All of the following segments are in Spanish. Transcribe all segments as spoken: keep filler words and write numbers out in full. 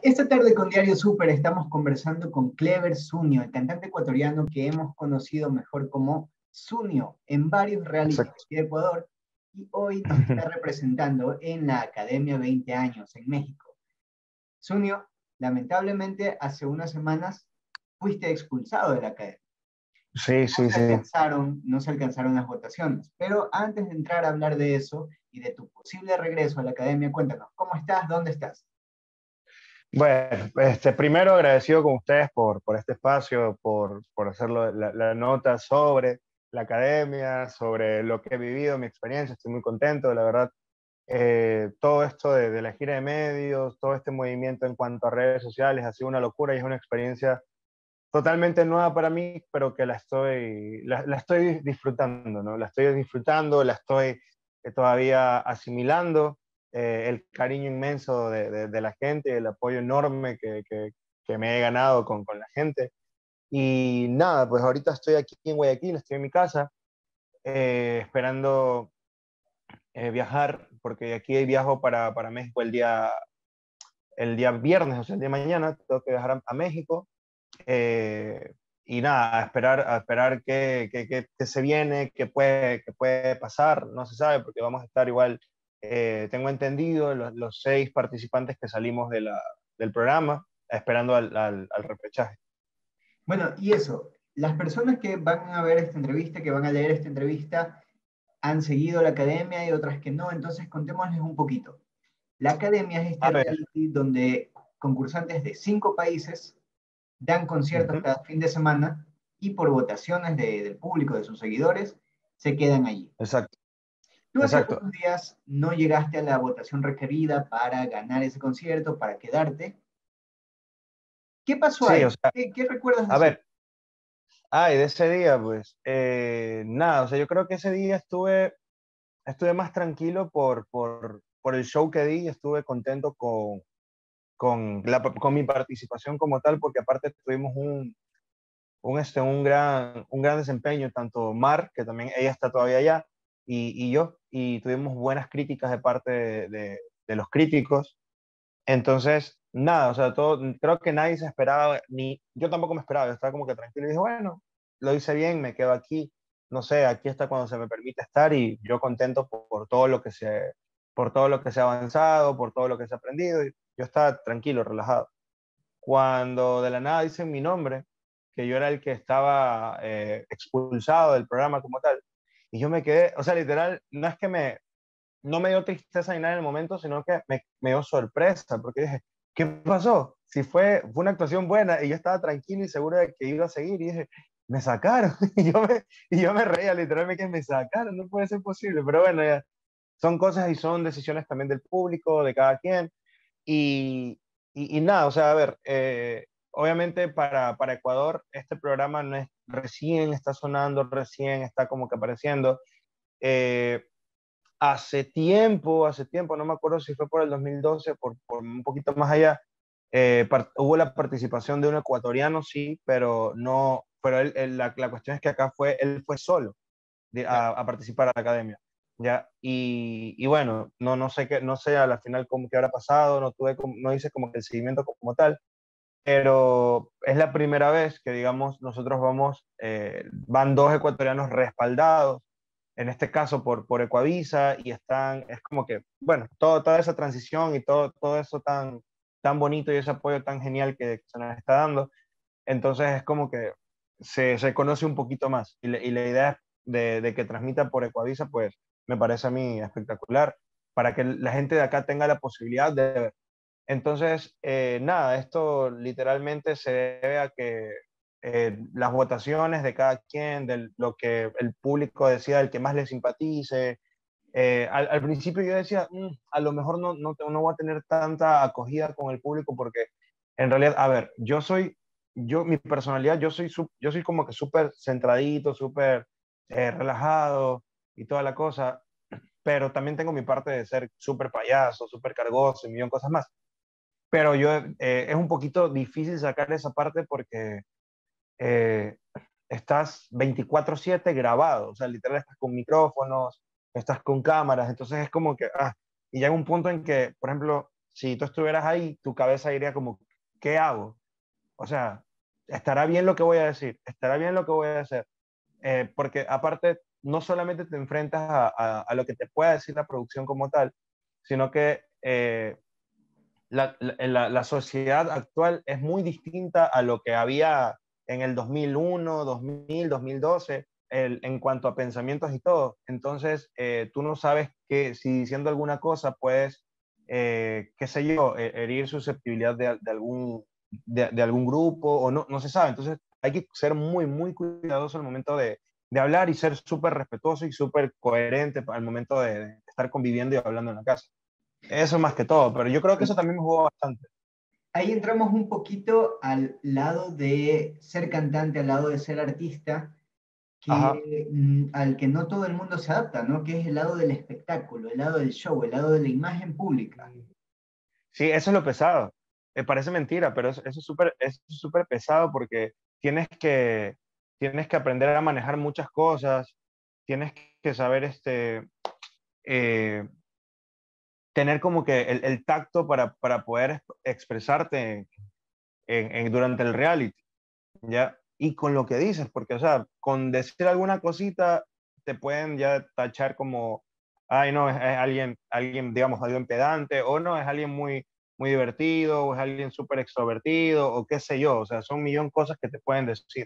Esta tarde con Diario Súper estamos conversando con Clever Zunio, el cantante ecuatoriano que hemos conocido mejor como Zunio en varios realities Exacto. de Ecuador y hoy nos está representando en la Academia veinte años en México. Zunio, lamentablemente hace unas semanas fuiste expulsado de la Academia. Sí, No sí, se sí. alcanzaron, no se alcanzaron las votaciones, pero antes de entrar a hablar de eso y de tu posible regreso a la Academia, cuéntanos, ¿cómo estás? ¿Dónde estás? Bueno, este, primero agradecido con ustedes por, por este espacio, por, por hacer lo- la, la nota sobre la academia, sobre lo que he vivido, mi experiencia. Estoy muy contento, la verdad. Eh, todo esto de, de la gira de medios, todo este movimiento en cuanto a redes sociales ha sido una locura y es una experiencia totalmente nueva para mí, pero que la estoy, la, la estoy disfrutando, ¿no? La estoy disfrutando, la estoy eh, todavía asimilando, eh, el cariño inmenso de, de, de la gente, el apoyo enorme que, que, que me he ganado con, con la gente. Y nada, pues ahorita estoy aquí en Guayaquil, estoy en mi casa, eh, esperando eh, viajar, porque aquí viajo para, para México el día, el día viernes, o sea, el día de mañana, tengo que viajar a, a México. Eh, y nada, a esperar, a esperar qué, qué, qué, qué se viene, qué puede, qué puede pasar, no se sabe, porque vamos a estar igual, eh, tengo entendido, los, los seis participantes que salimos de la, del programa, esperando al, al, al repechaje. Bueno, y eso, las personas que van a ver esta entrevista, que van a leer esta entrevista, han seguido la academia y otras que no, entonces contémosles un poquito. La academia es este A ver, reality donde concursantes de cinco países dan conciertos ujú, cada fin de semana y por votaciones de- del público, de sus seguidores, se quedan allí. exacto, Tú hace exacto. unos días no llegaste a la votación requerida para ganar ese concierto, para quedarte. ¿Qué pasó Sí, o ahí? sea, ¿Qué, qué recuerdas de a ese? ver, ay, de ese día, pues, eh, nada, o sea, yo creo que ese día estuve, estuve más tranquilo por, por, por el show que di, estuve contento con con, la, con mi participación como tal, porque aparte tuvimos un, un, este, un, gran, un gran desempeño, tanto Mar, que también ella está todavía allá, y, y yo, y tuvimos buenas críticas de parte de, de, de los críticos. Entonces, nada, o sea, todo, creo que nadie se esperaba, ni yo tampoco me esperaba, yo estaba como que tranquilo y dije, bueno, lo hice bien, me quedo aquí, no sé, aquí está cuando se me permite estar y yo contento por, por todo lo que se, por todo lo que se ha avanzado, por todo lo que se ha aprendido, y yo estaba tranquilo, relajado. Cuando de la nada dicen mi nombre, que yo era el que estaba eh, expulsado del programa como tal, y yo me quedé, o sea, literal, no es que me, no me dio tristeza ni nada en el momento, sino que me, me dio sorpresa, porque dije, ¿qué pasó? Si fue, fue una actuación buena y yo estaba tranquilo y seguro de que iba a seguir, y dije, me sacaron, y yo me, y yo me reía literalmente que me sacaron, no puede ser posible, pero bueno, ya, son cosas y son decisiones también del público, de cada quien, y, y, y nada, o sea, a ver, eh, obviamente para, para Ecuador este programa no es recién está sonando, recién está como que apareciendo, eh, hace tiempo, hace tiempo, no me acuerdo si fue por el dos mil doce, por, por un poquito más allá, eh, par- hubo la participación de un ecuatoriano, sí, pero no, pero él, él- la, la cuestión es que acá fue, él fue solo de- Claro. a, a participar a la academia, ¿ya? Y, y bueno, no, no sé qué, no sé a la final cómo qué habrá pasado, no tuve, como- no hice como que el seguimiento como tal, pero es la primera vez que, digamos, nosotros vamos, eh, van dos ecuatorianos respaldados, en este caso por, por Ecuavisa, y están, es como que, bueno, todo, toda esa transición y todo, todo eso tan, tan bonito y ese apoyo tan genial que, que se nos está dando, entonces es como que se, se conoce un poquito más, y, le- y la idea de, de que transmita por Ecuavisa, pues me parece a mí espectacular, para que la gente de acá tenga la posibilidad de ver. Entonces, eh, nada, esto literalmente se debe a que eh, las votaciones de cada quien, de lo que el público decida, el que más le simpatice. Eh, al, al, principio yo decía, mm, a lo mejor no, no, no voy a tener tanta acogida con el público porque en realidad, a ver, yo soy, yo, mi personalidad, yo soy, yo soy como que súper centradito, súper eh, relajado y toda la cosa, pero también tengo mi parte de ser súper payaso, súper cargoso y un millón de cosas más, pero yo, eh, es un poquito difícil sacar esa parte porque eh, estás veinticuatro siete grabado, o sea, literal estás con micrófonos, estás con cámaras, entonces es como que, ah, y llega un punto en que, por ejemplo, si tú estuvieras ahí, tu cabeza diría como, ¿qué hago? O sea, ¿estará bien lo que voy a decir? ¿Estará bien lo que voy a hacer? Eh, porque aparte, no solamente te enfrentas a, a, a, lo que te pueda decir la producción como tal, sino que eh, la, la, la, sociedad actual es muy distinta a lo que había en el dos mil uno, dos mil, dos mil doce, el, en cuanto a pensamientos y todo. Entonces, eh, tú no sabes que si diciendo alguna cosa puedes, eh, qué sé yo, herir susceptibilidad de, de, algún, de, de algún grupo o no, no se sabe. Entonces, hay que ser muy, muy cuidadoso al momento de, de hablar y ser súper respetuoso y súper coherente al momento de, de estar conviviendo y hablando en la casa. Eso más que todo, pero yo creo que eso también me jugó bastante. Ahí entramos un poquito al lado de ser cantante, al lado de ser artista, que, mm, al que no todo el mundo se adapta, ¿no? Que es el lado del espectáculo, el lado del show, el lado de la imagen pública. Sí, eso es lo pesado. Me parece mentira, pero eso, eso es súper es súper pesado porque tienes que, tienes que aprender a manejar muchas cosas, tienes que saber este, eh, tener como que el, el tacto para, para poder expresarte en, en, durante el reality, ¿ya? Y con lo que dices, porque, o sea, con decir alguna cosita te pueden ya tachar como, ay, no, es, es alguien, alguien, digamos, alguien pedante, o no, es alguien muy, muy divertido, o es alguien súper extrovertido, o qué sé yo, o sea, son un millón de cosas que te pueden decir.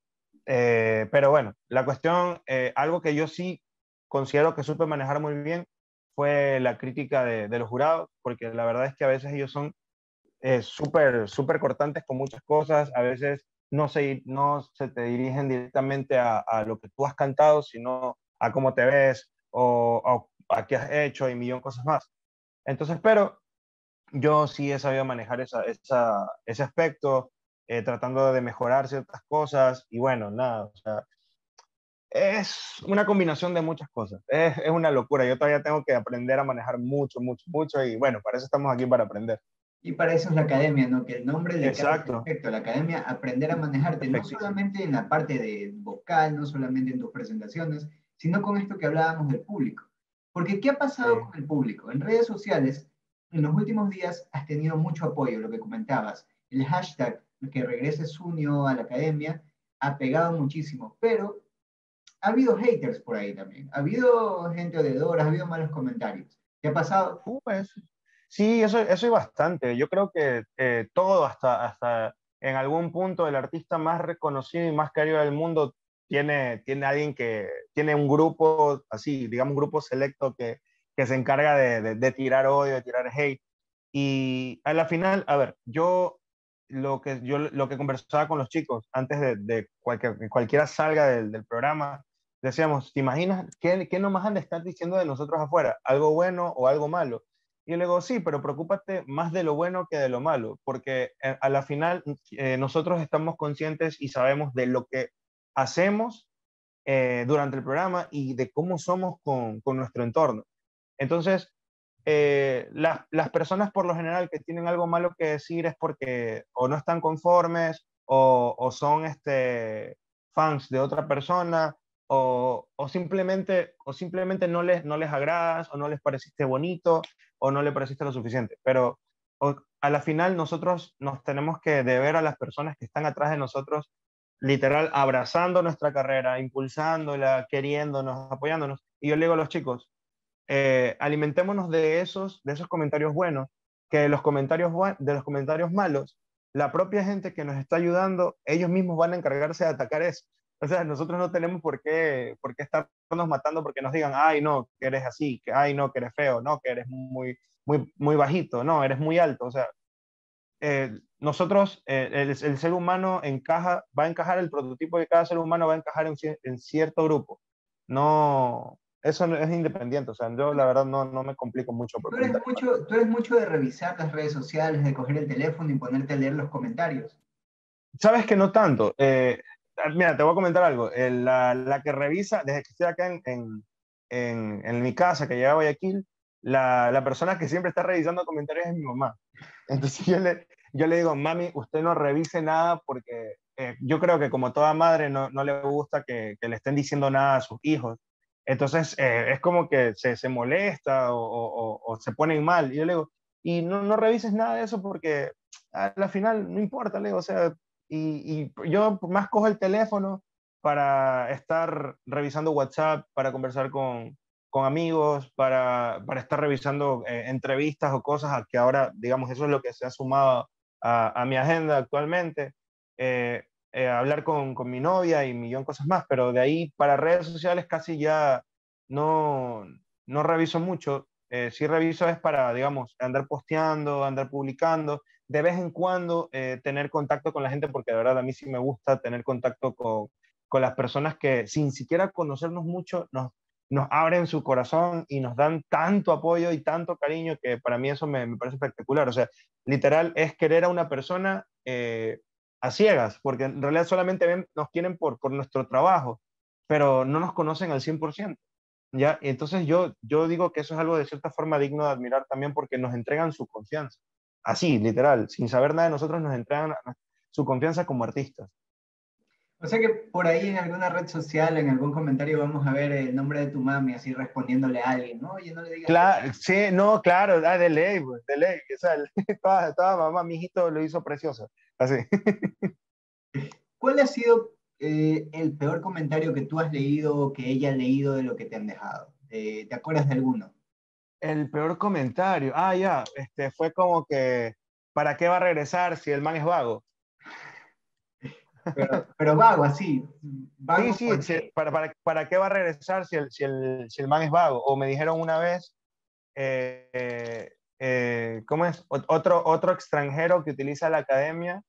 Eh, pero bueno, la cuestión, eh, algo que yo sí considero que supe manejar muy bien fue la crítica de, de los jurados, porque la verdad es que a veces ellos son eh, súper, súper cortantes con muchas cosas, a veces no se, no se te dirigen directamente a, a lo que tú has cantado, sino a cómo te ves o, o a qué has hecho y millón de cosas más. Entonces, pero yo sí he sabido manejar esa, esa, ese aspecto, eh, tratando de mejorar ciertas cosas y bueno, nada, o sea, es una combinación de muchas cosas, es, es una locura, yo todavía tengo que aprender a manejar mucho, mucho, mucho y bueno, para eso estamos aquí, para aprender. Y para eso es la academia, ¿no? Que el nombre le cae Exacto, perfecto. La academia, aprender a manejarte, no perfectísimo. solamente en la parte de vocal, no solamente en tus presentaciones, sino con esto que hablábamos del público. Porque, ¿qué ha Sí. pasado con el público? En redes sociales, en los últimos días has tenido mucho apoyo, lo que comentabas. El hashtag que regrese Sunio a la academia ha pegado muchísimo, pero ha habido haters por ahí también. Ha habido gente odiadora, ha habido malos comentarios. ¿Qué ha pasado? Uh, pues, sí, eso, eso hay bastante. Yo creo que eh, todo, hasta, hasta en algún punto, el artista más reconocido y más querido del mundo tiene, tiene alguien que tiene un grupo así, digamos, un grupo selecto que, que se encarga de, de, de tirar odio, de tirar hate. Y a la final, a ver, yo lo que, yo lo que conversaba con los chicos antes de, de cualquier, que cualquiera salga del, del programa, decíamos, ¿te imaginas qué, qué nomás han de estar diciendo de nosotros afuera? ¿Algo bueno o algo malo? Y yo le digo, sí, pero preocúpate más de lo bueno que de lo malo, porque eh, a la final eh, nosotros estamos conscientes y sabemos de lo que hacemos eh, durante el programa y de cómo somos con, con nuestro entorno. Entonces, eh, las, las personas por lo general que tienen algo malo que decir es porque o no están conformes o, o son este, fans de otra persona o, o, simplemente, o simplemente no les, no les agradas o no les pareciste bonito o no le pareciste lo suficiente. Pero o, a la final nosotros nos tenemos que deber a las personas que están atrás de nosotros, literal, abrazando nuestra carrera, impulsándola, queriéndonos, apoyándonos. Y yo le digo a los chicos, eh, alimentémonos de esos, de esos comentarios buenos, que de los comentarios, de los comentarios malos, la propia gente que nos está ayudando, ellos mismos van a encargarse de atacar eso. O sea, nosotros no tenemos por qué, por qué estarnos matando porque nos digan, ay, no, que eres así, que ay, no, que eres feo, no, que eres muy, muy, muy bajito, no, eres muy alto. O sea, eh, nosotros, eh, el, el, ser humano encaja, va a encajar, el prototipo de cada ser humano va a encajar en, en cierto grupo. No, eso no, es independiente, o sea, yo la verdad no, no me complico mucho por Tú eres comentarios. mucho, tú eres mucho de revisar las redes sociales, de coger el teléfono y ponerte a leer los comentarios. Sabes que no tanto. Eh, mira, te voy a comentar algo. Eh, la, la, que revisa, desde que estoy acá en, en, en, en mi casa, que llegué a Guayaquil, la, la, persona que siempre está revisando comentarios es mi mamá. Entonces yo le, yo le digo, mami, usted no revise nada porque eh, yo creo que como toda madre no, no le gusta que, que, le estén diciendo nada a sus hijos. Entonces eh, es como que se, se molesta o, o, o, se ponen mal. Y yo le digo, y no, no revises nada de eso porque a la final no importa, Leo, o sea, y, y yo más cojo el teléfono para estar revisando WhatsApp, para conversar con, con amigos, para, para estar revisando eh, entrevistas o cosas a que ahora, digamos, eso es lo que se ha sumado a, a mi agenda actualmente. Eh, eh, hablar con, con mi novia y millón cosas más, pero de ahí para redes sociales casi ya no, no reviso mucho. Eh, sí reviso es para, digamos, andar posteando, andar publicando, de vez en cuando eh, tener contacto con la gente, porque de verdad a mí sí me gusta tener contacto con, con las personas que sin siquiera conocernos mucho nos, nos abren su corazón y nos dan tanto apoyo y tanto cariño que para mí eso me, me parece espectacular. O sea, literal es querer a una persona eh, a ciegas, porque en realidad solamente ven, nos quieren por, por nuestro trabajo, pero no nos conocen al cien por ciento. ¿Ya? Y entonces yo, yo digo que eso es algo de cierta forma digno de admirar también porque nos entregan su confianza. Así, literal, sin saber nada de nosotros nos entregan su confianza como artistas. O sea que por ahí en alguna red social, en algún comentario, vamos a ver el nombre de tu mami, así respondiéndole a alguien, ¿no? Oye, no le digas eso. Claro, sí, no, claro, ah, de ley, pues, de ley. O sea, toda, toda mamá, mi hijito lo hizo precioso. Así. ¿Cuál ha sido eh, el peor comentario que tú has leído o que ella ha leído de lo que te han dejado? Eh, ¿te acuerdas de alguno? El peor comentario, ah, ya, este, fue como que, ¿para qué va a regresar si el man es vago? Pero, pero vago, así. Sí, ¿Vago sí, por sí, qué? ¿para, para, para qué va a regresar si el, si el, si el man es vago? O me dijeron una vez, eh, eh, eh, ¿cómo es? Ot- Otro, otro extranjero que utiliza la academia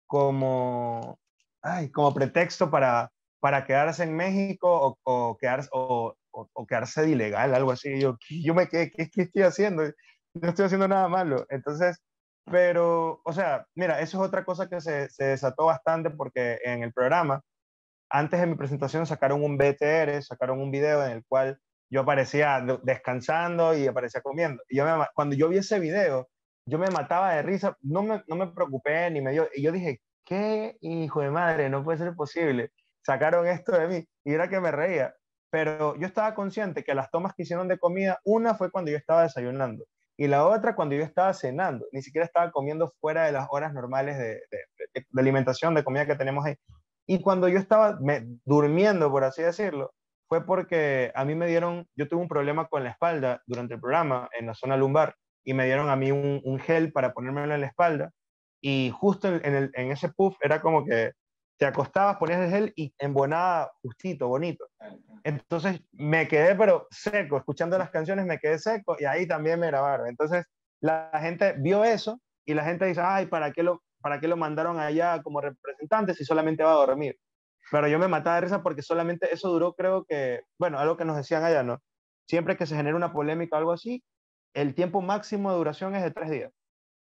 como, ay, como pretexto para, para quedarse en México o, o quedarse, o, o- o quedarse de ilegal, algo así. Yo, yo me quedé, ¿qué, qué estoy haciendo? No estoy haciendo nada malo. Entonces, pero, o sea, mira, eso es otra cosa que se, se desató bastante porque en el programa antes de mi presentación sacaron un B T R, sacaron un video en el cual yo aparecía descansando y aparecía comiendo. Y yo me, cuando yo vi ese video, yo me mataba de risa, no me, no me preocupé ni me dio, y yo dije, ¿qué hijo de madre? No puede ser posible. Sacaron esto de mí y era que me reía. Pero yo estaba consciente que las tomas que hicieron de comida, una fue cuando yo estaba desayunando y la otra cuando yo estaba cenando. Ni siquiera estaba comiendo fuera de las horas normales de, de, de, de alimentación, de comida que tenemos ahí. Y cuando yo estaba me, durmiendo, por así decirlo, fue porque a mí me dieron, yo tuve un problema con la espalda durante el programa, en la zona lumbar, y me dieron a mí un, un gel para ponérmelo en la espalda, y justo en, en, el, en ese puff era como que te acostabas, ponías el gel y embonaba justito, bonito. Entonces me quedé pero seco, escuchando las canciones me quedé seco y ahí también me grabaron. Entonces la gente vio eso y la gente dice, ay, ¿para qué lo, para qué lo mandaron allá como representante si solamente va a dormir? Pero yo me mataba de risa porque solamente eso duró, creo que, bueno, algo que nos decían allá, ¿no? Siempre que se genera una polémica o algo así, el tiempo máximo de duración es de tres días.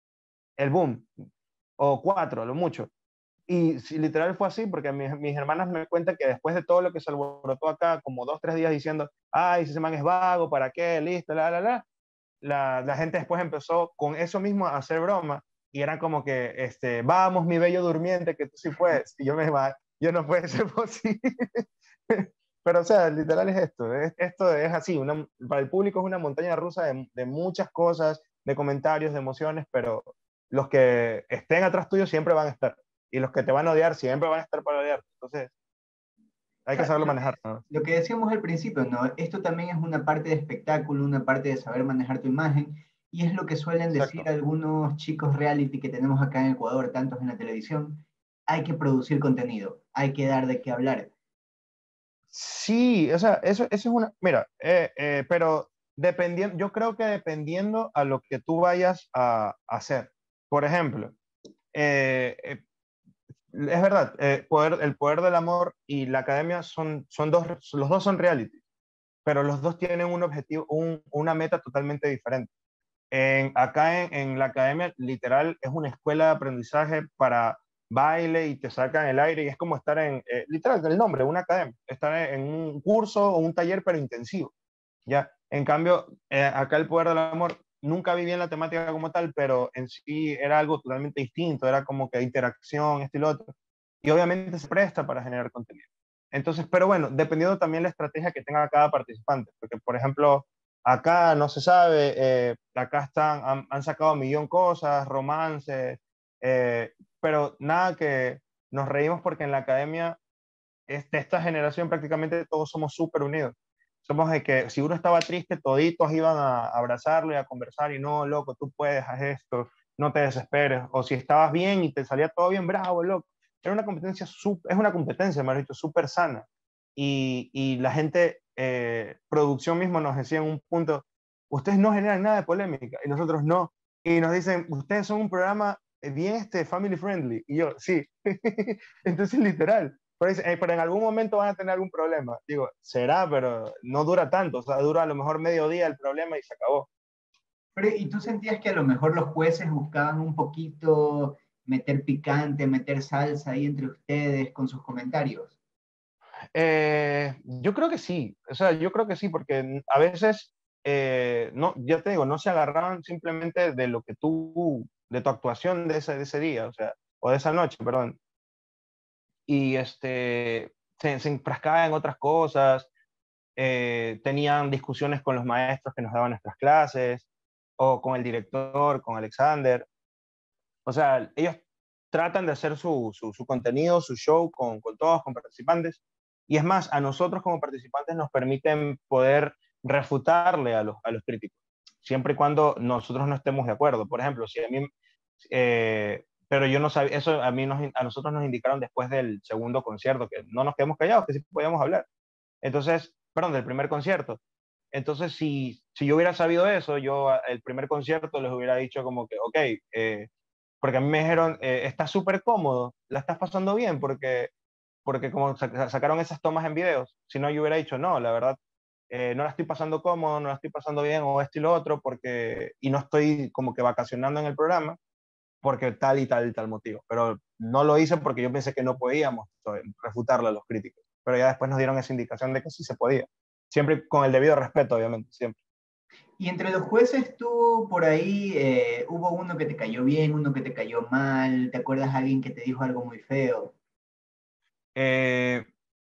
El boom, o cuatro, lo mucho. Y si, literal fue así, porque mis, mis hermanas me cuentan que después de todo lo que se alborotó acá, como dos, tres días diciendo, ay, si ese man es vago, ¿para qué? Listo, la, la, la. La, la gente después empezó con eso mismo a hacer broma y eran como que, este, vamos, mi bello durmiente, que tú sí puedes. Y yo me va, yo no puede ser posible. Pero, o sea, literal es esto, es, esto es así, una, para el público es una montaña rusa de, de muchas cosas, de comentarios, de emociones, pero los que estén atrás tuyo siempre van a estar. Y los que te van a odiar siempre van a estar para odiar. Entonces, hay que Claro, saberlo lo que, manejar, ¿no? lo que decíamos al principio, ¿no? Esto también es una parte de espectáculo, una parte de saber manejar tu imagen, y es lo que suelen decir Exacto. algunos chicos reality que tenemos acá en Ecuador, tantos en la televisión, hay que producir contenido, hay que dar de qué hablar. Sí, o sea, eso, eso es una, mira, eh, eh, pero dependiendo, yo creo que dependiendo a lo que tú vayas a, a hacer. Por ejemplo, eh, eh, es verdad, eh, poder, el poder del amor y la academia son, son dos, los dos son reality, pero los dos tienen un objetivo, un- una meta totalmente diferente. En, acá en, en la academia, literal, es una escuela de aprendizaje para baile y te sacan el aire y es como estar en, eh, literal, el nombre, una academia, estar en, en un curso o un taller, pero intensivo, ¿ya? En cambio, eh, acá el poder del amor, nunca vi bien la temática como tal, pero en sí era algo totalmente distinto, era como que interacción, esto y lo otro, y obviamente se presta para generar contenido. Entonces, pero bueno, dependiendo también la estrategia que tenga cada participante, porque por ejemplo, acá no se sabe, eh, acá están, han, han sacado un millón cosas, romances, eh, pero nada que nos reímos porque en la academia es- de esta generación prácticamente todos somos súper unidos. Somos de que si uno estaba triste, toditos iban a abrazarlo y a conversar y no, loco, tú puedes, haz esto, no te desesperes. O si estabas bien y te salía todo bien, bravo, loco. Era una competencia, sup- es una competencia, me dicho, súper sana. Y, y la gente, eh, producción mismo nos decía en un punto, ustedes no generan nada de polémica y nosotros no. Y nos dicen, ustedes son un programa eh, bien este, family friendly. Y yo, sí. Entonces, literal. Pero, dice, "Eh, pero en algún momento van a tener algún problema". Digo, será, pero no dura tanto. O sea, dura a lo mejor medio día el problema y se acabó. Pero, ¿y tú sentías que a lo mejor los jueces buscaban un poquito meter picante, meter salsa ahí entre ustedes con sus comentarios? Eh, yo creo que sí. O sea, yo creo que sí, porque a veces, eh, no, ya te digo, no se agarraban simplemente de lo que tú, de tu actuación de ese, de ese día, o sea, o de esa noche, perdón. Y este, se, se enfrascaban en otras cosas, eh, tenían discusiones con los maestros que nos daban nuestras clases, o con el director, con Alexander. O sea, ellos tratan de hacer su, su, su contenido, su show con, con todos, con participantes. Y es más, a nosotros como participantes nos permiten poder refutarle a los, a los críticos, siempre y cuando nosotros no estemos de acuerdo. Por ejemplo, si a mí, eh, pero yo no sabía, eso a, mí nos, a nosotros nos indicaron después del segundo concierto, que no nos quedemos callados, que sí podíamos hablar. Entonces, perdón, del primer concierto. Entonces, si, si yo hubiera sabido eso, yo el primer concierto les hubiera dicho como que, ok, eh, porque a mí me dijeron, eh, estás súper cómodo, la estás pasando bien, porque, porque como sacaron esas tomas en videos, si no yo hubiera dicho, no, la verdad, eh, no la estoy pasando cómodo, no la estoy pasando bien, o esto y lo otro, porque, y no estoy como que vacacionando en el programa, porque tal y tal y tal motivo. Pero no lo hice porque yo pensé que no podíamos refutarle a los críticos. Pero ya después nos dieron esa indicación de que sí se podía. Siempre con el debido respeto, obviamente, siempre. Y entre los jueces tú por ahí, eh, hubo uno que te cayó bien, uno que te cayó mal, ¿te acuerdas de alguien que te dijo algo muy feo? Eh,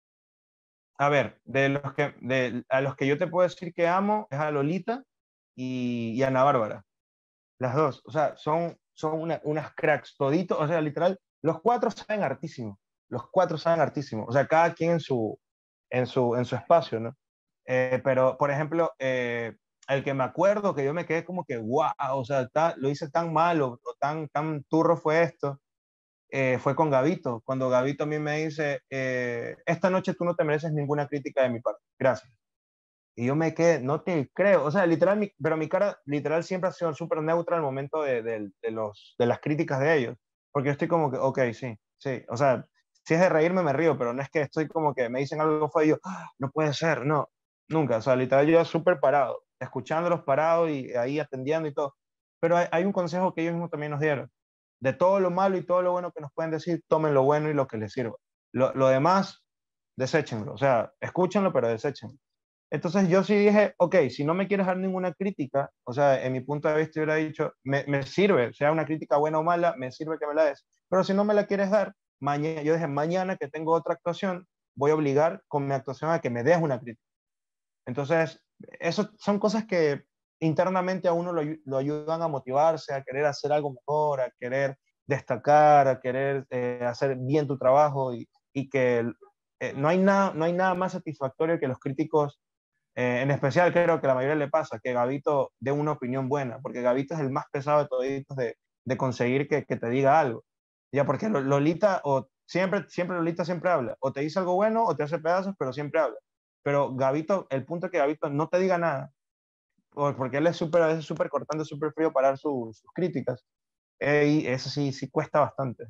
a ver, de los que, de, a los que yo te puedo decir que amo es a Lolita y, y a Ana Bárbara. Las dos. O sea, son, son una, unas cracks, toditos. O sea, literal, los cuatro saben hartísimo. Los cuatro saben hartísimo. O sea, cada quien en su, en su, en su espacio, ¿no? Eh, pero, por ejemplo, eh, el que me acuerdo que yo me quedé como que, wow, o sea, ta, lo hice tan mal o, o tan, tan turro fue esto, eh, fue con Gavito. Cuando Gavito a mí me dice, eh, esta noche tú no te mereces ninguna crítica de mi parte, gracias. Y yo me quedé, no te creo, o sea, literal, mi, pero mi cara literal siempre ha sido súper neutra al momento de, de, de, los, de las críticas de ellos, porque yo estoy como que, ok, sí, sí, o sea, si es de reírme me río, pero no es que estoy como que me dicen algo fue y yo, "Ah, no puede ser, no, nunca", o sea, literal yo súper parado, escuchándolos parado y ahí atendiendo y todo, pero hay, hay un consejo que ellos mismos también nos dieron, de todo lo malo y todo lo bueno que nos pueden decir, tomen lo bueno y lo que les sirva, lo, lo demás, deséchenlo, o sea, escúchenlo, pero deséchenlo. Entonces yo sí dije, ok, si no me quieres dar ninguna crítica, o sea, en mi punto de vista yo hubiera dicho, me, me sirve, sea una crítica buena o mala, me sirve que me la des. Pero si no me la quieres dar, mañana, yo dije, mañana que tengo otra actuación, voy a obligar con mi actuación a que me des una crítica. Entonces, eso son cosas que internamente a uno lo, lo ayudan a motivarse, a querer hacer algo mejor, a querer destacar, a querer eh, hacer bien tu trabajo y, y que eh, no, hay nada, no hay nada más satisfactorio que los críticos, eh, en especial creo que a la mayoría le pasa, que Gabito dé una opinión buena, porque Gabito es el más pesado de toditos de, de conseguir que, que, te diga algo. Ya, porque Lolita, o siempre, siempre Lolita siempre habla, o te dice algo bueno o te hace pedazos, pero siempre habla. Pero Gabito, el punto es que Gabito no te diga nada, porque él es súper, a veces súper cortante, súper frío para dar su, sus críticas. Eh, y eso sí, sí cuesta bastante.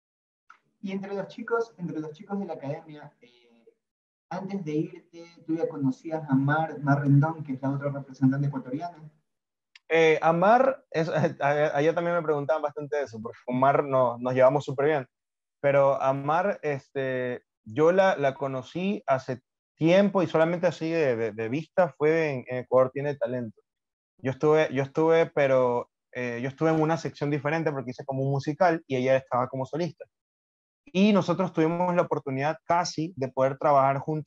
Y entre los chicos, entre los chicos de la academia, eh, antes de irte, ¿tú ya conocías a Mar, Mar Rendón, que es la otra representante ecuatoriana? Eh, Amar, es, allá también me preguntaban bastante de eso, porque con Mar no, nos llevamos súper bien. Pero Amar, este, yo la, la conocí hace tiempo y solamente así de, de, de vista fue en, en, Ecuador Tiene Talento. Yo estuve, yo estuve, pero eh, yo estuve en una sección diferente porque hice como un musical y ella estaba como solista. Y nosotros tuvimos la oportunidad casi de poder trabajar juntos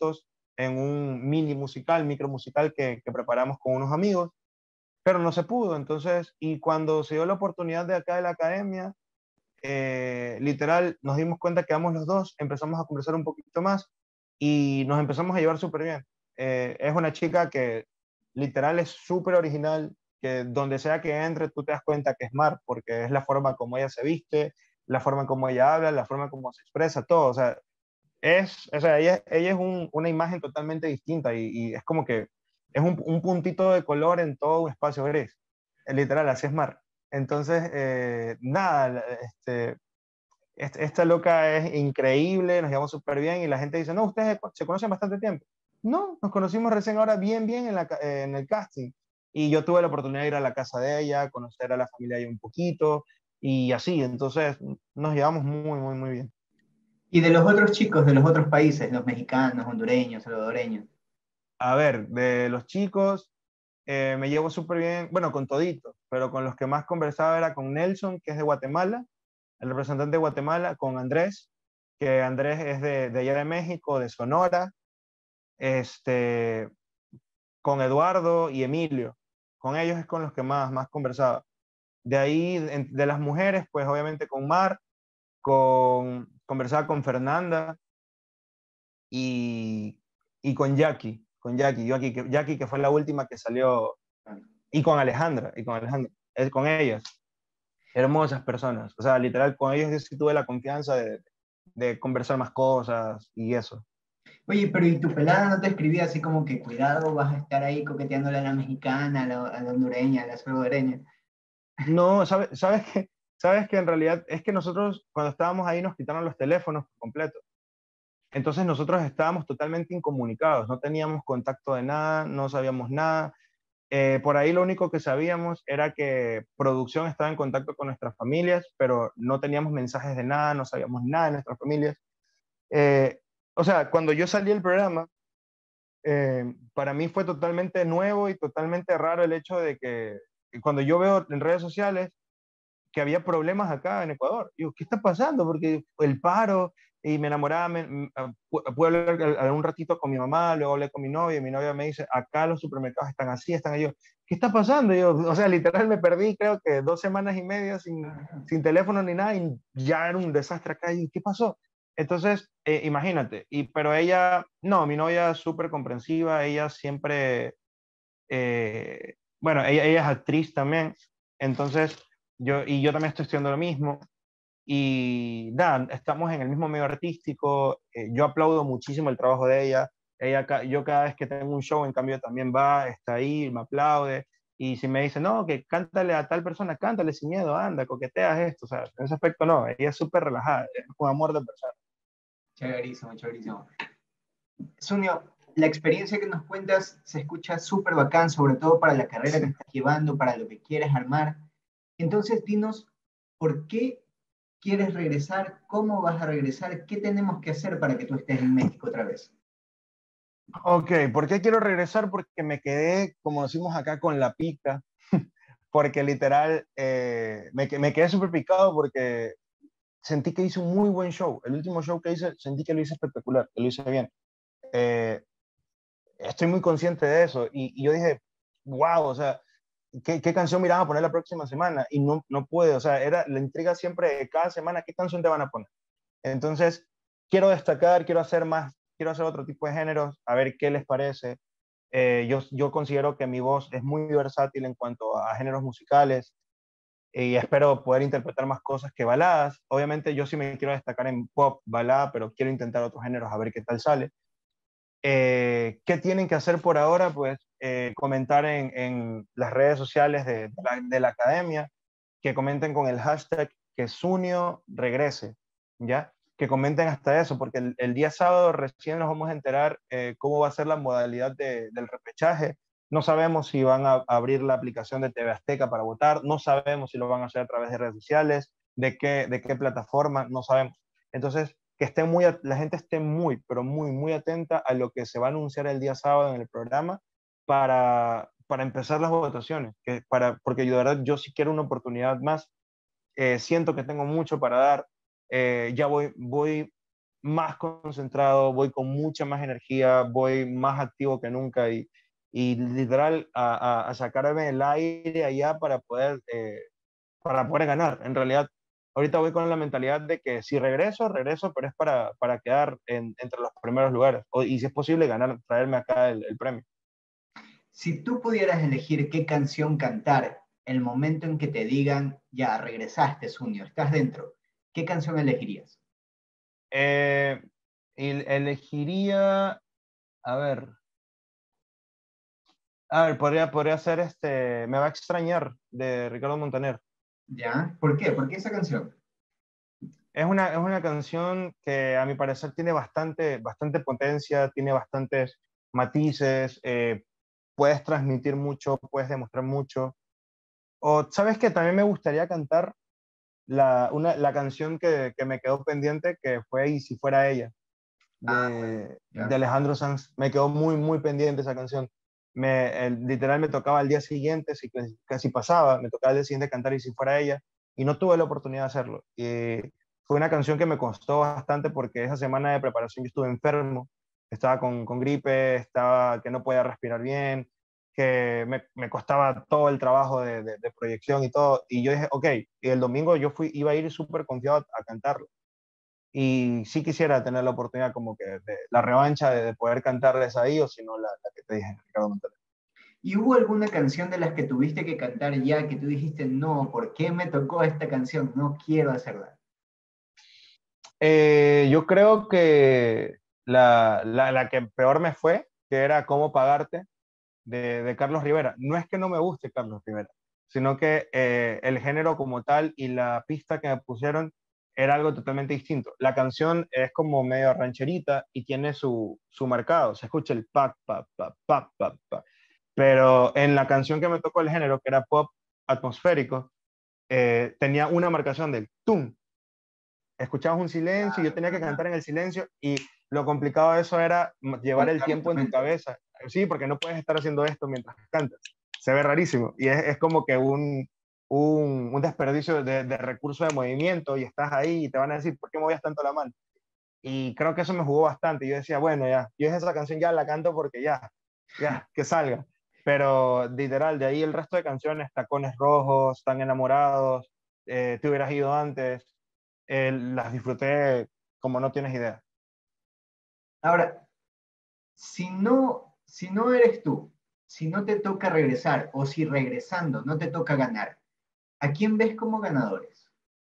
en un mini musical, micro musical que, que preparamos con unos amigos, pero no se pudo. Entonces, y cuando se dio la oportunidad de acá de la academia, eh, literal, nos dimos cuenta que ambos los dos empezamos a conversar un poquito más y nos empezamos a llevar súper bien. Eh, es una chica que literal es súper original, que donde sea que entre tú te das cuenta que es Mar, porque es la forma como ella se viste, la forma como ella habla, la forma como se expresa, todo. O sea, es, o sea ella, ella es un, una imagen totalmente distinta y, y es como que es un, un, puntito de color en todo un espacio gris. Literal, así es Mar. Entonces, eh, nada, este, esta loca es increíble, nos llevamos súper bien y la gente dice, no, ustedes se conocen bastante tiempo. No, nos conocimos recién ahora bien, bien en, la, en el casting. Y yo tuve la oportunidad de ir a la casa de ella, conocer a la familia de ella un poquito y así. Entonces nos llevamos muy, muy, muy bien. Y de los otros chicos de los otros países, los mexicanos, hondureños, salvadoreños. A ver, de los chicos, eh, me llevo súper bien, bueno, con toditos, pero con los que más conversaba era con Nelson, que es de Guatemala, el representante de Guatemala, con Andrés, que Andrés es de, de allá de México, de Sonora, este, con Eduardo y Emilio. Con ellos es con los que más, más conversaba. De ahí, de, de las mujeres, pues obviamente con Mar, con, conversaba con Fernanda y, y con Jackie, con Jackie, Jackie que, Jackie, que fue la última que salió, y con Alejandra, y con Alejandra, es con ellas. Hermosas personas. O sea, literal, con ellos yo sí tuve la confianza de, de conversar más cosas y eso. Oye, pero ¿y tu pelada no te escribía así como que cuidado, vas a estar ahí coqueteándole a la mexicana, a la, a la hondureña, a la salvadoreña? No, ¿sabes, sabes que, sabes que en realidad es que nosotros cuando estábamos ahí nos quitaron los teléfonos por completo. Entonces nosotros estábamos totalmente incomunicados, no teníamos contacto de nada, no sabíamos nada. Eh, por ahí lo único que sabíamos era que producción estaba en contacto con nuestras familias, pero no teníamos mensajes de nada, no sabíamos nada de nuestras familias. Eh, o sea, cuando yo salí del programa, eh, para mí fue totalmente nuevo y totalmente raro el hecho de que cuando yo veo en redes sociales que había problemas acá en Ecuador, digo, ¿qué está pasando? Porque el paro, y me enamoraba, me, me, pude hablar un ratito con mi mamá, luego hablé con mi novia, y mi novia me dice, acá los supermercados están así, están ahí. Yo, ¿qué está pasando? Yo, o sea, literal me perdí, creo que dos semanas y media sin, sin teléfono ni nada, y ya era un desastre acá, y ¿qué pasó? Entonces, eh, imagínate, y, pero ella, no, mi novia es súper comprensiva, ella siempre, eh, bueno, ella, ella es actriz también, entonces, yo, y yo también estoy estudiando lo mismo, y nada, estamos en el mismo medio artístico, eh, yo aplaudo muchísimo el trabajo de ella, ella, yo cada vez que tengo un show, en cambio, también va, está ahí, me aplaude, y si me dice, no, que cántale a tal persona, cántale sin miedo, anda, coqueteas esto, o sea, en ese aspecto no, ella es súper relajada, es un amor de persona. Chéverísimo, chéverísimo. Sunio, la experiencia que nos cuentas se escucha súper bacán, sobre todo para la carrera que estás llevando, para lo que quieres armar. Entonces, dinos, ¿por qué quieres regresar? ¿Cómo vas a regresar? ¿Qué tenemos que hacer para que tú estés en México otra vez? Ok, ¿por qué quiero regresar? Porque me quedé, como decimos acá, con la pica, porque literal eh, me, me quedé súper picado porque sentí que hice un muy buen show. El último show que hice, sentí que lo hice espectacular, que lo hice bien. Eh, estoy muy consciente de eso y, y yo dije, wow, o sea, ¿qué, ¿qué, canción me irán a poner la próxima semana? Y no, no puede, o sea, era la intriga siempre de cada semana, ¿qué canción te van a poner? Entonces, quiero destacar, quiero hacer más, quiero hacer otro tipo de géneros, a ver qué les parece. Eh, yo, yo considero que mi voz es muy versátil en cuanto a géneros musicales y espero poder interpretar más cosas que baladas. Obviamente yo sí me quiero destacar en pop, balada, pero quiero intentar otros géneros a ver qué tal sale. Eh, ¿Qué tienen que hacer por ahora? Pues eh, comentar en, en, las redes sociales de, de, la, de, la, academia, que comenten con el hashtag que Sunio regrese, ¿ya? Que comenten hasta eso, porque el, el día sábado recién nos vamos a enterar eh, cómo va a ser la modalidad de, del repechaje. No sabemos si van a abrir la aplicación de T V Azteca para votar, no sabemos si lo van a hacer a través de redes sociales, de qué, de qué plataforma, no sabemos. Entonces, que esté muy, la gente esté muy, pero muy, muy atenta a lo que se va a anunciar el día sábado en el programa para, para empezar las votaciones, que para, porque yo de verdad yo sí quiero una oportunidad más, eh, siento que tengo mucho para dar, eh, ya voy, voy más concentrado, voy con mucha más energía, voy más activo que nunca y, y literal a, a, a sacarme el aire allá para poder, eh, para poder ganar. En realidad, ahorita voy con la mentalidad de que si regreso, regreso, pero es para, para quedar en, entre los primeros lugares o, y si es posible ganar, traerme acá el, el premio. Si tú pudieras elegir qué canción cantar el momento en que te digan, ya regresaste, Sunio, estás dentro, ¿qué canción elegirías? Eh, el- elegiría, a ver, a ver, podría, podría ser este, Me va a extrañar de Ricardo Montaner. ¿Ya? ¿Por qué? ¿Por qué esa canción? Es una, es una canción que a mi parecer tiene bastante, bastante potencia, tiene bastantes matices, eh, puedes transmitir mucho, puedes demostrar mucho. O, ¿sabes qué? También me gustaría cantar la, una, la canción que, que me quedó pendiente, que fue Y si fuera ella, Ah, bueno, de, de ya. Alejandro Sanz. Me quedó muy, muy pendiente esa canción. Me, el- literal me tocaba al día siguiente, si casi casi pasaba, me tocaba al día siguiente cantar Y si fuera ella, y no tuve la oportunidad de hacerlo. Y fue una canción que me costó bastante porque esa semana de preparación yo estuve enfermo, estaba con, con gripe, estaba que no podía respirar bien, que me, me costaba todo el trabajo de, de, de proyección y todo, y yo dije, ok, y el domingo yo fui, iba a ir súper confiado a, a cantarlo. Y sí quisiera tener la oportunidad como que de la revancha de, de poder cantarles ahí, o si no, la, la que te dije, Ricardo Montaner. ¿Y hubo alguna canción de las que tuviste que cantar ya que tú dijiste, no, ¿por qué me tocó esta canción? No quiero hacerla. Eh, yo creo que la, la, la que peor me fue, que era Cómo pagarte, de, de Carlos Rivera. No es que no me guste Carlos Rivera, sino que eh, el género como tal y la pista que me pusieron era algo totalmente distinto. La canción es como medio rancherita y tiene su, su marcado, se escucha el pa, pa, pa, pa, pa, pa. Pero en la canción que me tocó el género, que era pop atmosférico, eh, tenía una marcación del tum. Escuchabas un silencio y yo Claro, tenía que cantar en el silencio y lo complicado de eso era llevar el marcar tiempo en tu instrumento. cabeza. Sí, porque no puedes estar haciendo esto mientras cantas. Se ve rarísimo y es, es como que un, un, un desperdicio de, de recursos de movimiento y estás ahí y te van a decir, ¿por qué movías tanto la mano? Y creo que eso me jugó bastante. Yo decía, bueno, ya, yo esa canción ya la canto porque ya, ya, que salga. Pero literal, de ahí el resto de canciones, Tacones Rojos, Tan Enamorados, eh, Te hubieras ido antes, eh, las disfruté como no tienes idea. Ahora, si no, si no eres tú, si no te toca regresar o si regresando no te toca ganar, ¿a quién ves como ganadores?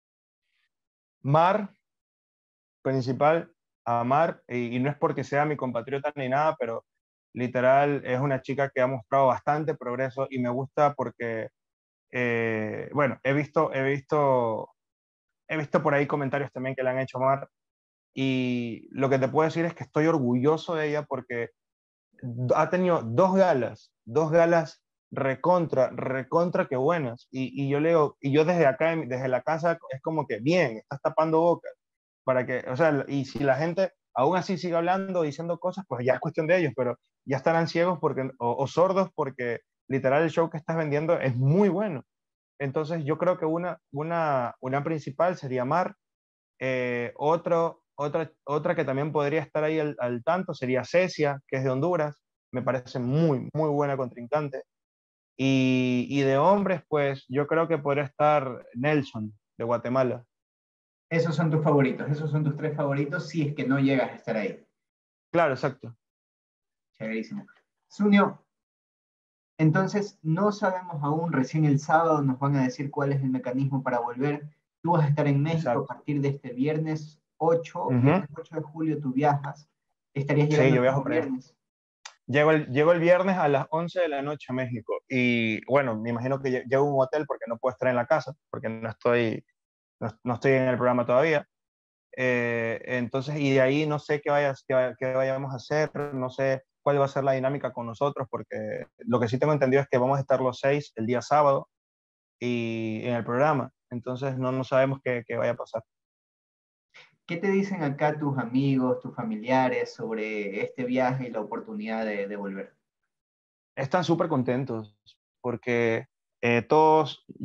Mar, principal, a Mar, y, y no es porque sea mi compatriota ni nada, pero literal es una chica que ha mostrado bastante progreso y me gusta porque, eh, bueno, he visto, he visto, he visto por ahí comentarios también que le han hecho a Mar y lo que te puedo decir es que estoy orgulloso de ella porque ha tenido dos galas, dos galas recontra, recontra que buenas. Y, y yo leo, y yo desde acá, desde la casa, es como que bien, estás tapando bocas. Para que, o sea, y si la gente aún así sigue hablando, diciendo cosas, pues ya es cuestión de ellos, pero ya estarán ciegos porque, o, o sordos porque literal el show que estás vendiendo es muy bueno. Entonces yo creo que una, una, una principal sería Mar, eh, otro, otra, otra que también podría estar ahí al, al tanto sería Cecia, que es de Honduras. Me parece muy, muy buena contrincante. Y, y de hombres, pues yo creo que podría estar Nelson, de Guatemala. Esos son tus favoritos, esos son tus tres favoritos si es que no llegas a estar ahí. Claro, exacto. Chéverísimo. Sunio, entonces no sabemos aún, recién el sábado nos van a decir cuál es el mecanismo para volver. Tú vas a estar en México a Exacto. partir de este viernes ocho, Ujú. viernes ocho de julio tú viajas, estarías Sí, llegando yo el viajo mismo para allá. viernes. Llego el, llego el viernes a las once de la noche a México. Y bueno, me imagino que lle- llego a un hotel porque no puedo estar en la casa, porque no estoy, no, no estoy en el programa todavía. Eh, entonces, y de ahí no sé qué, vayas, qué, qué vayamos a hacer, no sé cuál va a ser la dinámica con nosotros, porque lo que sí tengo entendido es que vamos a estar los seis el día sábado y en el programa. Entonces, no, no sabemos qué, qué vaya a pasar. ¿Qué te dicen acá tus amigos, tus familiares sobre este viaje y la oportunidad de, de volver? Están súper contentos porque eh, todos, yo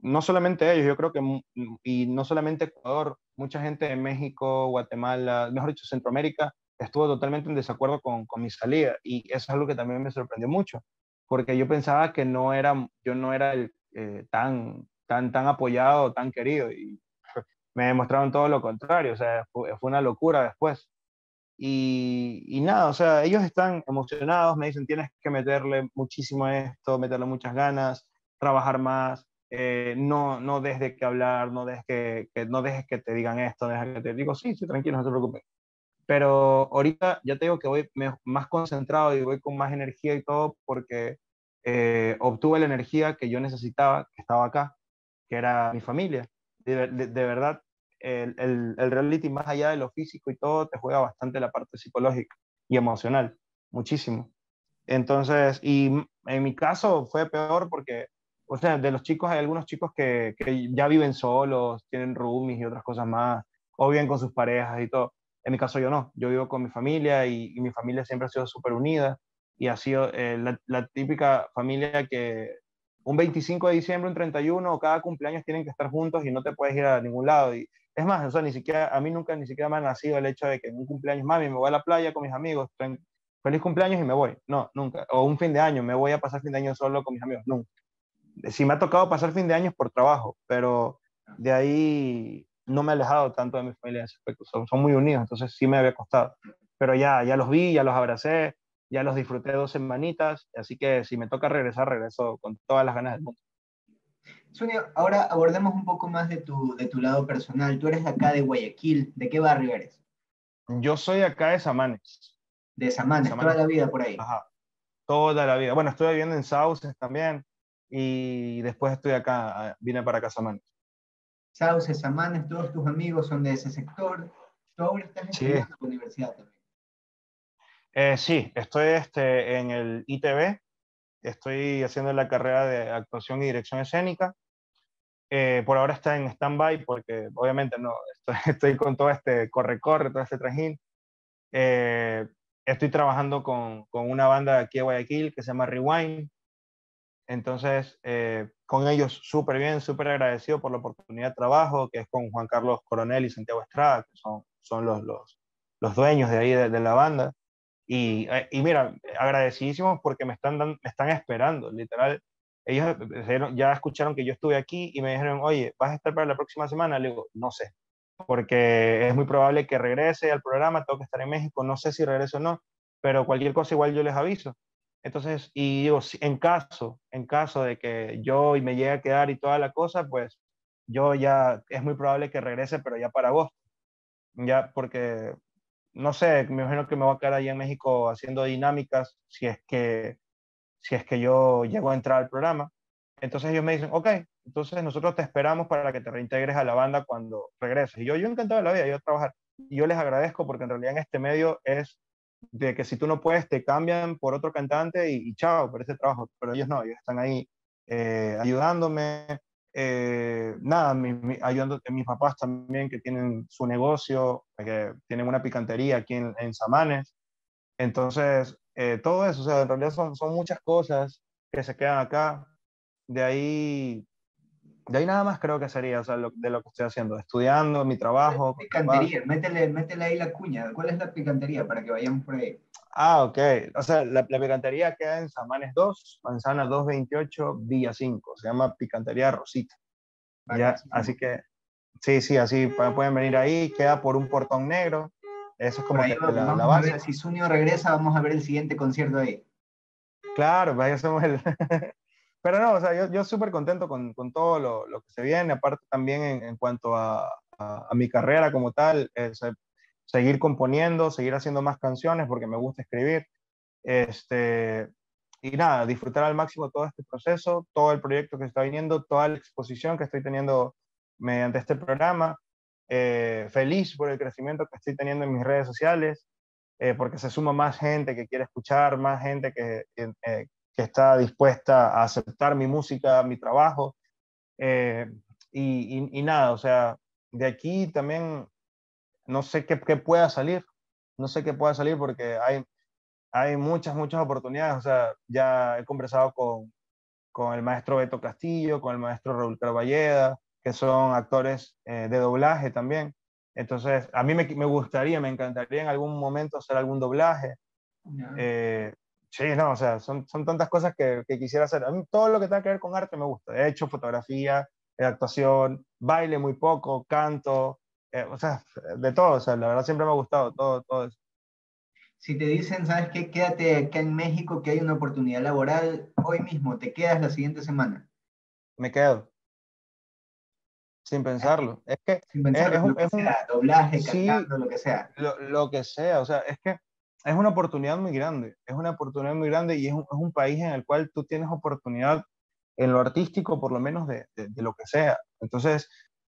no solamente ellos, yo creo que, mu- y no solamente Ecuador, mucha gente de México, Guatemala, mejor dicho, Centroamérica, estuvo totalmente en desacuerdo con, con mi salida. Y eso es algo que también me sorprendió mucho, porque yo pensaba que no era, yo no era el, eh, tan, tan, tan apoyado, tan querido. Y me demostraron todo lo contrario, o sea, fue, fue una locura después. Y, y nada, o sea, ellos están emocionados, me dicen, tienes que meterle muchísimo a esto, meterle muchas ganas, trabajar más, eh, no, no dejes de que hablar, no dejes que, que- no dejes que te digan esto, no dejes que te digo, sí, sí, tranquilo, no te preocupes. Pero ahorita ya te digo que voy me- más concentrado y voy con más energía y todo porque eh, obtuve la energía que yo necesitaba, que estaba acá, que era mi familia. De, de- de verdad, el, el, el reality, más allá de lo físico y todo, te juega bastante la parte psicológica y emocional, muchísimo. Entonces, y en mi caso fue peor porque, o sea, de los chicos hay algunos chicos que, que ya viven solos, tienen roomies y otras cosas más, o viven con sus parejas y todo. En mi caso yo no, yo vivo con mi familia y, y mi familia siempre ha sido súper unida y ha sido eh, la, la típica familia que un veinticinco de diciembre, un treinta y uno, o cada cumpleaños tienen que estar juntos y no te puedes ir a ningún lado. Y es más, o sea, ni siquiera, a mí nunca ni siquiera me ha nacido el hecho de que en un cumpleaños, mami, me voy a la playa con mis amigos, feliz cumpleaños y me voy. No, nunca. O un fin de año, me voy a pasar fin de año solo con mis amigos. Nunca. Sí me ha tocado pasar fin de año por trabajo, pero de ahí no me he alejado tanto de mi familia en ese aspecto. Son, son muy unidos, entonces sí me había costado. Pero ya, ya los vi, ya los abracé, ya los disfruté dos semanitas, así que si me toca regresar, regreso con todas las ganas del mundo. Sonia, ahora abordemos un poco más de tu, de tu lado personal. Tú eres de acá de Guayaquil. ¿De qué barrio eres? Yo soy acá de Samanes. De De Samanes, toda Samanes, la vida por ahí. ajá, toda la vida. Bueno, estuve viviendo en Sauces también y después estoy acá, vine para acá a Samanes. Sauces, Samanes, todos tus amigos son de ese sector. Tú ahora estás Sí, estudiando en la universidad también. Eh, sí, estoy este, en el I T B, estoy haciendo la carrera de actuación y dirección escénica. Eh, por ahora está en stand-by porque obviamente no, estoy, estoy con todo este corre-corre, todo este trajín. Eh, Estoy trabajando con, con una banda de aquí de Guayaquil que se llama Rewind. Entonces, eh, con ellos súper bien, súper agradecido por la oportunidad de trabajo, que es con Juan Carlos Coronel y Santiago Estrada, que son, son los, los, los dueños de ahí de, de la banda. Y, eh, y mira, agradecidísimos porque me están, dan- me están esperando, literal. Ellos dijeron- ya escucharon que yo estuve aquí y me dijeron, oye, ¿vas a estar para la próxima semana? Le digo, no sé, porque es muy probable que regrese al programa, tengo que estar en México, no sé si regreso o no, pero cualquier cosa igual yo les aviso. Entonces, y digo, si- en caso, en caso de que yo y me llegue a quedar y toda la cosa, pues yo ya es muy probable que regrese, pero ya para agosto, ya porque no sé, me imagino que me voy a quedar allá en México haciendo dinámicas si es que, si es que yo llego a entrar al programa. Entonces ellos me dicen, ok, entonces nosotros te esperamos para que te reintegres a la banda cuando regreses. Y yo, yo encantado de la vida, yo a trabajar. Y yo les agradezco porque en realidad en este medio es de que si tú no puedes, te cambian por otro cantante y, y chao, por ese trabajo. Pero ellos no, ellos están ahí eh, ayudándome, eh, nada, mi, mi, ayudando a mis papás también que tienen su negocio, que tienen una picantería aquí en, en Samanes. Entonces, eh, todo eso, o sea, en realidad son, son muchas cosas que se quedan acá. De ahí, de ahí nada más creo que sería, o sea, lo, de lo que estoy haciendo, estudiando, mi trabajo, con mis papás. Picantería, métele, métele ahí la cuña. ¿Cuál es la picantería para que vayamos por ahí? Ah, ok. O sea, la, la picantería queda en Samanes dos, Manzana doscientos veintiocho, Villa cinco. Se llama Picantería Rosita. Ya, Bacán. así que sí, sí, así pu- pueden venir ahí, queda por un portón negro. Eso es Por como ahí que va- la, la vamos a ver, base. si Sunio regresa, vamos a ver el siguiente concierto ahí. Claro, pues ahí hacemos el... Pero no, o sea, yo, yo súper contento con, con todo lo, lo que se viene, aparte también en, en cuanto a, a, a mi carrera como tal, es, eh, seguir componiendo, seguir haciendo más canciones porque me gusta escribir. Este, y nada, disfrutar al máximo todo este proceso, todo el proyecto que está viniendo, toda la exposición que estoy teniendo mediante este programa. Eh, feliz por el crecimiento que estoy teniendo en mis redes sociales, eh, porque se suma más gente que quiere escuchar, más gente que, que, eh, que está dispuesta a aceptar mi música, mi trabajo. eh, y, y, y, nada, o sea, de aquí también no sé qué, qué pueda salir, no sé qué pueda salir porque hay hay muchas, muchas oportunidades. O sea, ya he conversado con, con el maestro Beto Castillo, con el maestro Raúl Carballeda, que son actores eh, de doblaje también. Entonces, a mí me, me gustaría, me encantaría en algún momento hacer algún doblaje. Ya. Eh, sí, no, o sea, son, son tantas cosas que, que quisiera hacer. A mí todo lo que tenga que ver con arte me gusta. He hecho fotografía, eh, actuación, baile muy poco, canto, eh, o sea, de todo. O sea, la verdad siempre me ha gustado todo, todo eso. Si te dicen, ¿sabes qué? Quédate acá en México que hay una oportunidad laboral hoy mismo, te quedas la siguiente semana. Me quedo sin pensarlo. Es que Sin es, pensarlo, es lo un, que es un, sea, doblaje, sí, cantando, lo que sea. lo, lo que sea, o sea, es que es una oportunidad muy grande, es una oportunidad muy grande y es un, es un país en el cual tú tienes oportunidad en lo artístico, por lo menos de, de, de lo que sea. Entonces,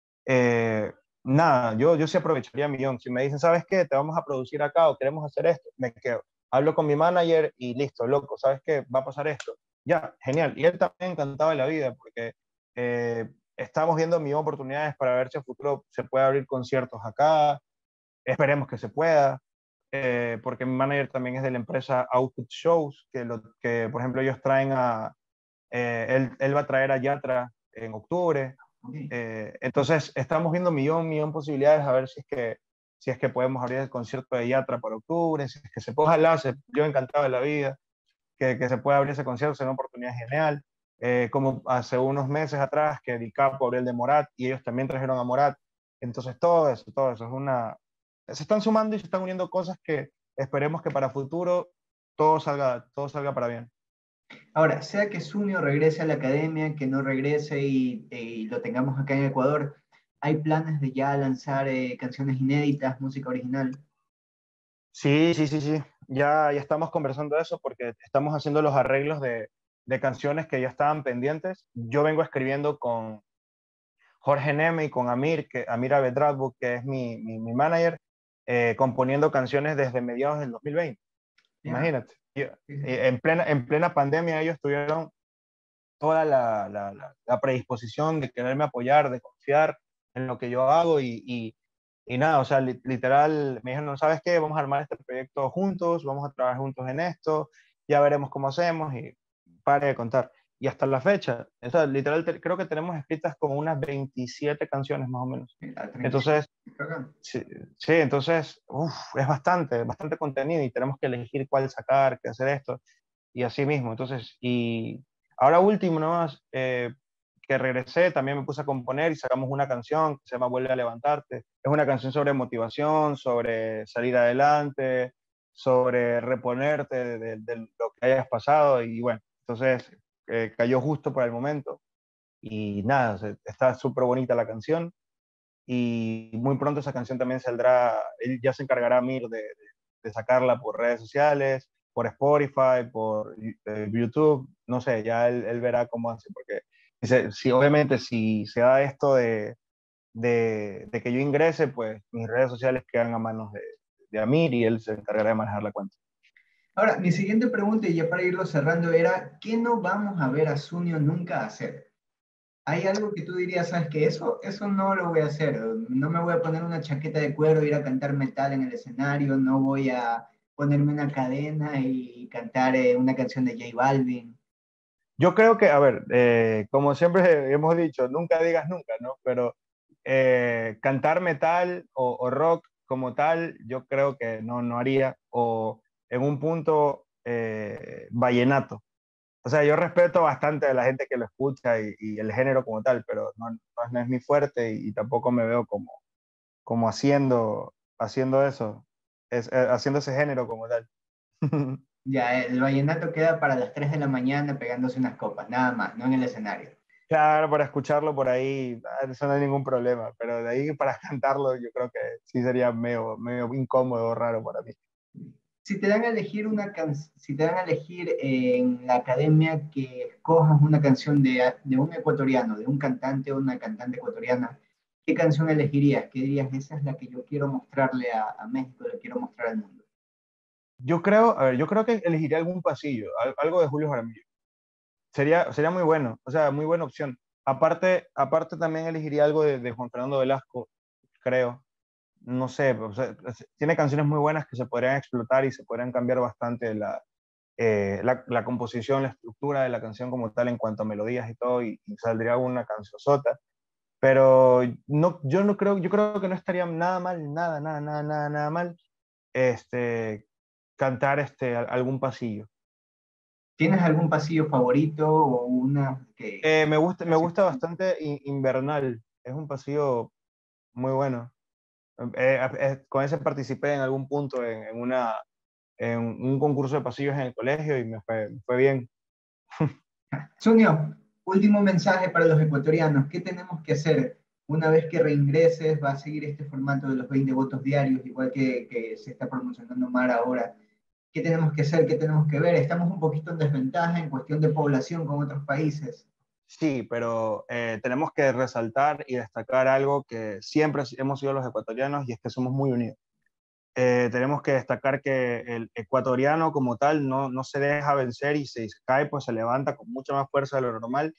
eh, nada, yo, yo sí aprovecharía millón. Si me dicen, ¿sabes qué? Te vamos a producir acá o queremos hacer esto, me quedo. Hablo con mi manager y listo, loco, ¿sabes qué? Va a pasar esto. Ya, genial. Y él también encantado de la vida porque eh, estamos viendo millón de oportunidades para ver si a futuro se puede abrir conciertos acá. Esperemos que se pueda. Eh, porque mi manager también es de la empresa Output Shows, que, lo, que por ejemplo ellos traen a, eh, él, él va a traer a Yatra en octubre. Okay. Eh, entonces, estamos viendo millón, millón posibilidades a ver si es que, si es que podemos abrir el concierto de Yatra para octubre, si es que se puede, ojalá, se, yo encantado de la vida, que, que se pueda abrir ese concierto, será una oportunidad genial. Eh, como hace unos meses atrás que Dicapo abrió el de Morat y ellos también trajeron a Morat. Entonces, todo eso, todo eso es una... Se están sumando y se están uniendo cosas que esperemos que para futuro todo salga, todo salga para bien. Ahora, sea que Sunio regrese a la academia, que no regrese y, y lo tengamos acá en Ecuador, ¿hay planes de ya lanzar eh, canciones inéditas, música original? Sí, sí, sí, sí. Ya, ya estamos conversando de eso porque estamos haciendo los arreglos de, de canciones que ya estaban pendientes. Yo vengo escribiendo con Jorge Neme y con Amir, que, Amir Abedradbu, que es mi, mi, mi manager, eh, componiendo canciones desde mediados del dos mil veinte. Ya, Imagínate. Yo- sí, sí. eh, en plena, en plena pandemia ellos tuvieron toda la, la, la, la predisposición de quererme apoyar, de confiar en lo que yo hago y, y, y nada, o sea, li, literal, me dijeron, no sabes qué, vamos a armar este proyecto juntos, vamos a trabajar juntos en esto, ya veremos cómo hacemos y pare de contar. Y hasta la fecha, o sea, literal, te, creo que tenemos escritas como unas veintisiete canciones más o menos. A treinta y siete. Entonces, sí, sí entonces, uf, es bastante, bastante contenido y tenemos que elegir cuál sacar, qué hacer esto y así mismo. Entonces, y ahora último nomás, eh, que regresé, también me puse a componer y sacamos una canción que se llama Vuelve a levantarte. Es una canción sobre motivación, sobre salir adelante, sobre reponerte de, de, de lo que hayas pasado y bueno, entonces eh, cayó justo por el momento y nada, o sea, está súper bonita la canción y muy pronto esa canción también saldrá, él ya se encargará Mir de, de, de sacarla por redes sociales, por Spotify, por eh, YouTube, no sé, ya él, él, verá cómo hace, porque si, si obviamente si se da esto de, de, de, que yo ingrese, pues mis redes sociales quedan a manos de, de Amir y él se encargará de manejar la cuenta. Ahora, mi siguiente pregunta, y ya para irlo cerrando, era, ¿qué no vamos a ver a Sunio nunca hacer? ¿Hay algo que tú dirías, sabes que eso, eso no lo voy a hacer? No me voy a poner una chaqueta de cuero, ir a cantar metal en el escenario, no voy a ponerme una cadena y cantar eh, una canción de J Balvin. Yo creo que, a ver, eh, como siempre hemos dicho, nunca digas nunca, ¿no? Pero eh, cantar metal o, o, rock como tal, yo creo que no, no haría, o en un punto eh, vallenato. O sea, yo respeto bastante a la gente que lo escucha y, y el género como tal, pero no, no, no es mi fuerte y, y, tampoco me veo como, como haciendo, haciendo eso, es, eh, haciendo ese género como tal. Ya, el vallenato queda para las tres de la mañana pegándose unas copas, nada más, no en el escenario. Claro, para escucharlo por ahí, ah, eso no hay ningún problema, pero de ahí para cantarlo yo creo que sí sería medio, medio incómodo o raro para mí. Si te dan a elegir una can si te dan a elegir en la academia que escojas una canción de, de un ecuatoriano, de un cantante o una cantante ecuatoriana, ¿qué canción elegirías? ¿Qué dirías? Esa es la que yo quiero mostrarle a, a México, la quiero mostrar al mundo. Yo creo, a ver, yo creo que elegiría algún pasillo, algo de Julio Jaramillo. Sería, sería muy bueno, o sea, muy buena opción. Aparte, aparte también elegiría algo de, de Juan Fernando Velasco, creo. No sé, o sea, tiene canciones muy buenas que se podrían explotar y se podrían cambiar bastante la, eh, la, la composición, la estructura de la canción como tal en cuanto a melodías y todo, y, y saldría una cancionzota. Pero no, yo no creo, yo creo que no estaría nada mal, nada, nada, nada, nada, nada mal, este, cantar este, algún pasillo. ¿Tienes algún pasillo favorito o una que... Eh, me gusta, me así- gusta bastante In- Invernal, es un pasillo muy bueno. Eh, eh, con ese participé en algún punto en, en una, en un concurso de pasillos en el colegio y me fue, me fue bien. Sunio, último mensaje para los ecuatorianos. ¿Qué tenemos que hacer una vez que reingreses? ¿Va a seguir este formato de los veinte votos diarios, igual que, que se está promocionando Mar ahora? ¿Qué tenemos que hacer? ¿Qué tenemos que ver? Estamos un poquito en desventaja en cuestión de población con otros países. Sí, pero eh, tenemos que resaltar y destacar algo que siempre hemos sido los ecuatorianos y es que somos muy unidos. Eh, tenemos que destacar que el ecuatoriano como tal no, no se deja vencer y si se cae, pues se levanta con mucha más fuerza de lo normal.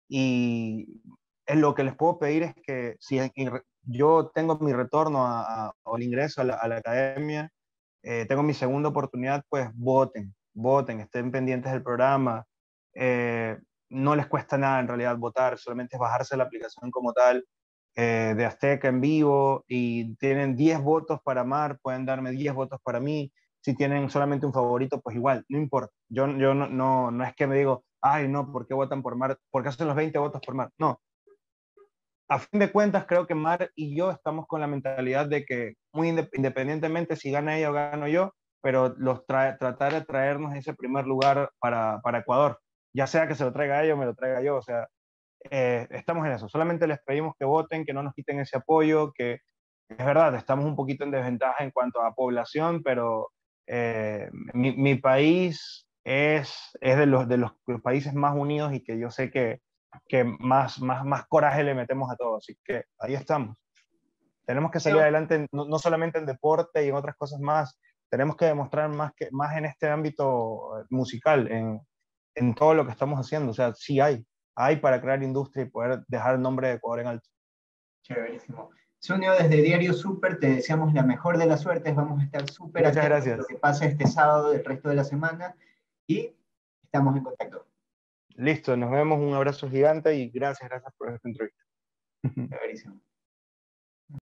Y es lo que les puedo pedir es que si yo tengo mi retorno a, a, o el ingreso a la, a la academia, eh, tengo mi segunda oportunidad, pues voten, voten, estén pendientes del programa. Eh, no les cuesta nada en realidad votar, solamente es bajarse la aplicación como tal eh, de Azteca en vivo y tienen diez votos para Mar, pueden darme diez votos para mí. Si tienen solamente un favorito, pues igual, no importa. Yo, yo no, no, no es que me digo, ay, no, ¿por qué votan por Mar? ¿Por qué hacen los veinte votos por Mar? No. A fin de cuentas, creo que Mar y yo estamos con la mentalidad de que, muy independientemente si gana ella o gano yo, pero los tra tratar de traernos ese primer lugar para, para Ecuador, ya sea que se lo traiga ella o me lo traiga yo, o sea, eh, estamos en eso. Solamente les pedimos que voten, que no nos quiten ese apoyo, que es verdad, estamos un poquito en desventaja en cuanto a población, pero eh, mi, mi, país es, es de, los, de los, los, países más unidos y que yo sé que, que más, más, más coraje le metemos a todos. Así que ahí estamos. Tenemos que salir adelante, no, no solamente en deporte y en otras cosas más, tenemos que demostrar más, que, más en este ámbito musical, en, en todo lo que estamos haciendo. O sea, sí hay, hay para crear industria y poder dejar el nombre de Ecuador en alto. Chéverísimo. Sunio, desde Diario Super te deseamos la mejor de las suertes. Vamos a estar súper Muchas atentos a lo gracias. que pasa este sábado, el resto de la semana, y estamos en contacto. Listo, nos vemos, un abrazo gigante y gracias, gracias por esta entrevista. Chéverísimo.